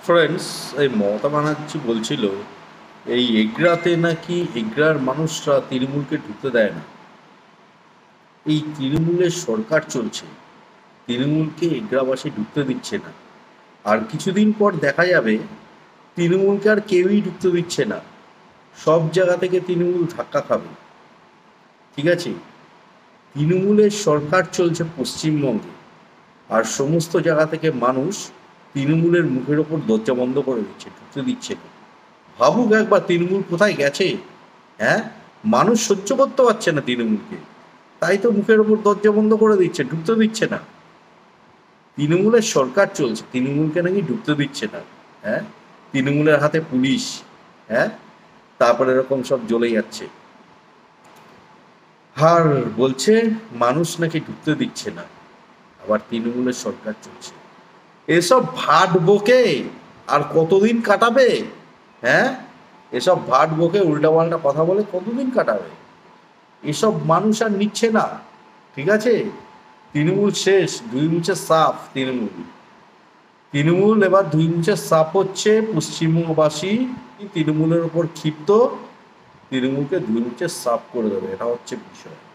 Friends, এই মমতা ব্যানার্জি বলছিল এই এগরাতে নাকি এগরার মানুষরা তৃণমূলকে ঢুকতে দেয় না। এই তৃণমূলের সরকার চলছে, তৃণমূলকে এগরাবাসী ঢুকতে দিচ্ছে না। আর কিছুদিন পর দেখা যাবে তৃণমূলকে আর কেউই ঢুকতে দিচ্ছে না, সব জায়গা থেকে তৃণমূল ধাক্কা খাবে। ঠিক আছে, তৃণমূলের সরকার চলছে পশ্চিমবঙ্গে, আর সমস্ত জায়গা থেকে মানুষ তৃণমূলের মুখের ওপর দরজা বন্ধ করে দিচ্ছে, ঢুকতে দিচ্ছে না। ভাবুক একবার তৃণমূল কোথায় গেছে। হ্যাঁ, মানুষ সহ্য করতে পারছে না তৃণমূলকে, তাই তো মুখের ওপর দরজা বন্ধ করে দিচ্ছে, ঢুকতে দিচ্ছে না। তৃণমূলের সরকার চলছে, তৃণমূলকে নাকি ঢুকতে দিচ্ছে না। হ্যাঁ, তৃণমূলের হাতে পুলিশ। হ্যাঁ, তারপরে এরকম সব জ্বলে যাচ্ছে। আর বলছে মানুষ নাকি ঢুকতে দিচ্ছে না, আবার তৃণমূলের সরকার চলছে। এসব ভাট বকে আর কতদিন কাটাবে? হ্যাঁ, এসব ভাট বকে উল্টাপাল্টা কথা বলে কতদিন কাটাবে? এসব মানুষ আর নিচ্ছে না। ঠিক আছে, তৃণমূল শেষ, দুই মুছে সাফ। তৃণমূল এবার দুই মুছে সাফ হচ্ছে। পশ্চিমবঙ্গবাসী তৃণমূলের ওপর ক্ষিপ্ত, তৃণমূলকে দুই মুছে সাফ করে দেবে, এটা হচ্ছে বিষয়।